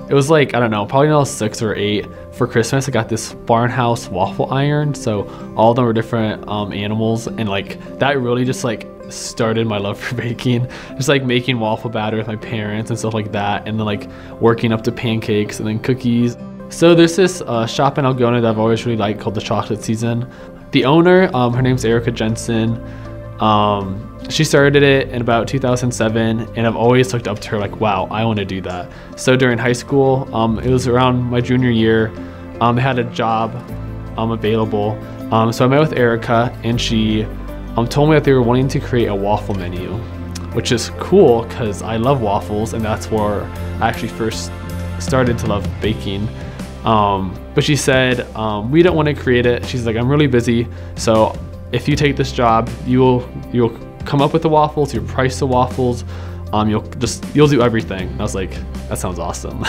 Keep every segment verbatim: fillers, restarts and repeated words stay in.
it was like, I don't know, probably when I was six or eight, for Christmas I got this Barnhouse waffle iron. So all of them were different um, animals, and like that really just like started my love for baking. Just like making waffle batter with my parents and stuff like that, and then like working up to pancakes and then cookies. So there's this uh, shop in Algona that I've always really liked called the Chocolate Season. The owner, um, her name's Erica Jensen. Um, she started it in about two thousand seven, and I've always looked up to her like, wow, I want to do that. So during high school, um, it was around my junior year, um, I had a job um, available. Um, so I met with Erica, and she um, told me that they were wanting to create a waffle menu, which is cool because I love waffles, and that's where I actually first started to love baking. Um, but she said, um, we don't want to create it. She's like, I'm really busy, so if you take this job, you will you'll come up with the waffles, you'll price the waffles, um, you'll just you'll do everything. And I was like, that sounds awesome.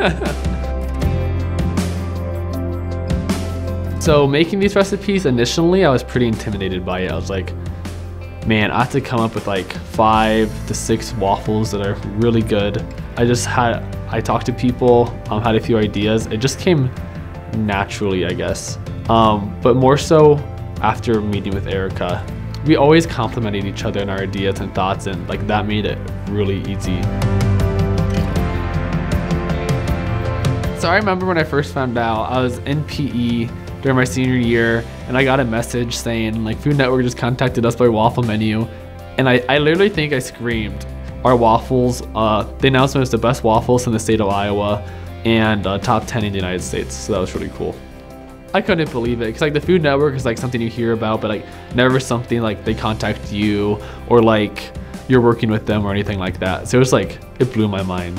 So making these recipes, initially I was pretty intimidated by it. I was like, man, I have to come up with like five to six waffles that are really good. I just had, I talked to people, um, had a few ideas. It just came naturally, I guess. Um, but more so after meeting with Erica. We always complimented each other in our ideas and thoughts, and like that made it really easy. So I remember when I first found out, I was in P E during my senior year, and I got a message saying like Food Network just contacted us by waffle menu, and I, I literally think I screamed. Our waffles, uh, they announced it was the best waffles in the state of Iowa and uh, top ten in the United States, so that was really cool. I couldn't believe it, because like the Food Network is like something you hear about, but like never something like they contact you or like you're working with them or anything like that. So it was like, it blew my mind.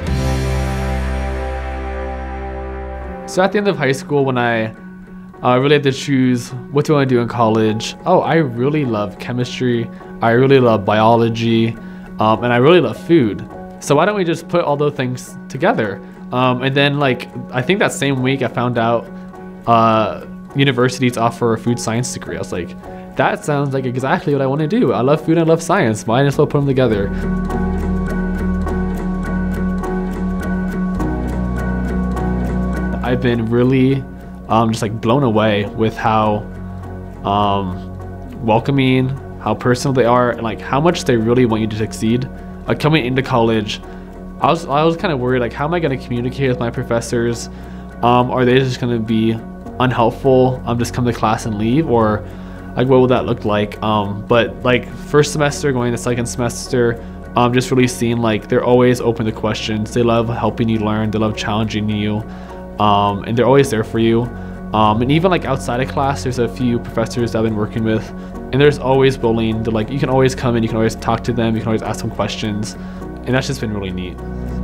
So at the end of high school, when I uh, really had to choose what do I want to do in college, oh, I really love chemistry, I really love biology, um, and I really love food. So why don't we just put all those things together? Um, and then like, I think that same week I found out uh, universities offer a food science degree. I was like, that sounds like exactly what I want to do. I love food and I love science. Might as well put them together. I've been really um, just like blown away with how um, welcoming, how personal they are, and like how much they really want you to succeed. Like coming into college, I was I was kind of worried, like how am I going to communicate with my professors? Um, are they just going to be unhelpful? I'm um, just come to class and leave, or like what would that look like? Um, but like first semester going to second semester, um, just really seeing like they're always open to questions. They love helping you learn. They love challenging you, um, and they're always there for you. Um, and even like outside of class, there's a few professors that I've been working with, and there's always bullying. They're like, you can always come in, you can always talk to them, you can always ask them questions, and that's just been really neat.